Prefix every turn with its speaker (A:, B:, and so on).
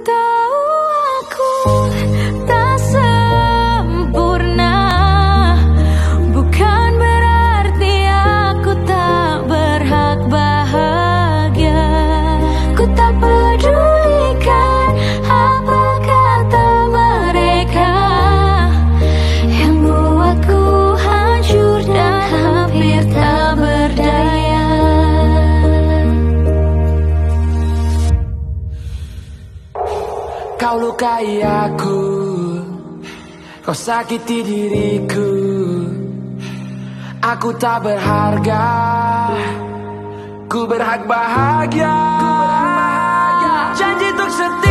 A: tahu aku tak sempurna, bukan berarti aku tak berhak bahagia. Ku tak pedulikan apa kata mereka yang buatku hancur dan hampir tak berdaya.
B: Kau lukai aku, kau sakiti diriku. Aku tak berharga, ku berhak bahagia. Janji untuk setia